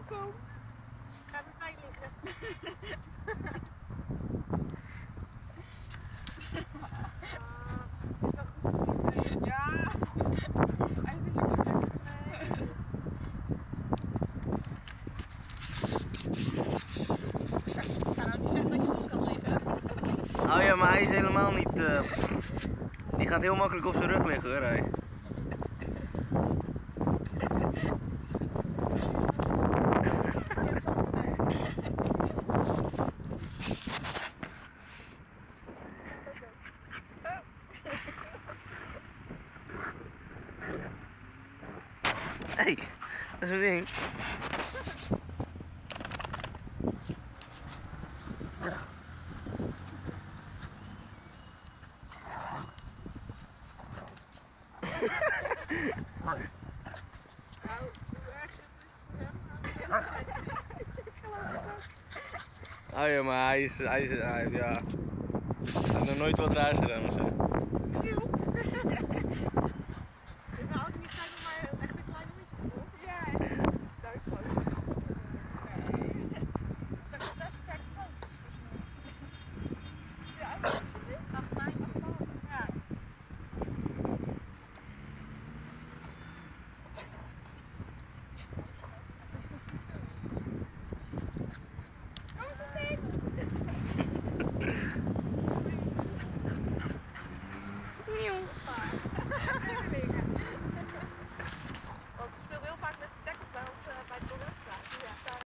Welkom. Ga bij mij liggen. Ja, hij is ook lekker. Ik ga nou niet zeggen dat je hem kan liggen. Oh ja, maar hij is helemaal niet... Die gaat heel makkelijk op zijn rug liggen hoor, hij. Hey, dat is een ding. Oh ja, maar hij heeft nog nooit wat raars gedaan ofzo. Want ze speelt heel vaak met de tackle bij ons bij het Borrelstraat.